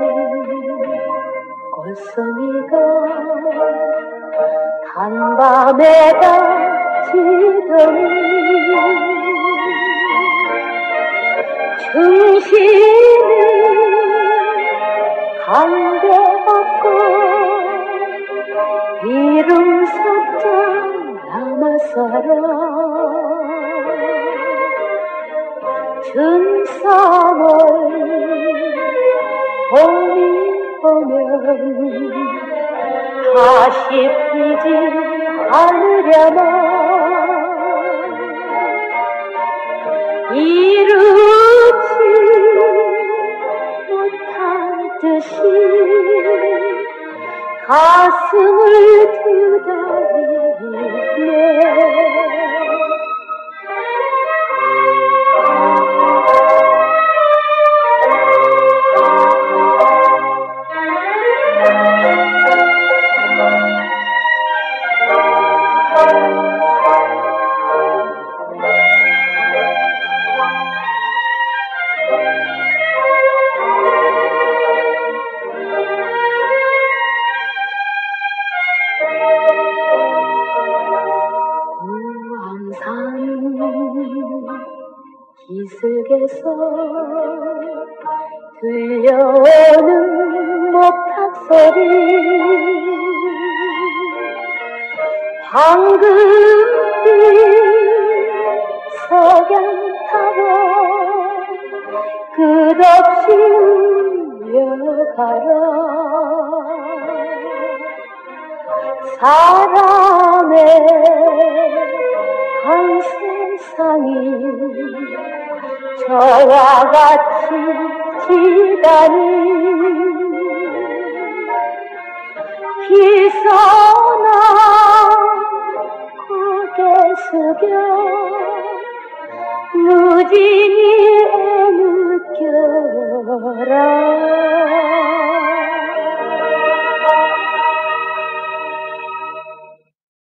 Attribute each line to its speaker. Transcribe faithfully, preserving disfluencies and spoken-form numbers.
Speaker 1: 꽃송이가 간밤에 닥치더니 중심이 관계없고 이름 섞자 남아서라 춘삼월 봄이 오면 다시 피지 않으려나 이루지 못한 듯이 가슴을 두드리네 우암산 기슭에서 들려오는 목탁소리 황금빛 석양 타고 끝없이 울려가라 사람의 한 세상이 저와 같이 지다니 기서나 고개 숙여 무진히 애느껴라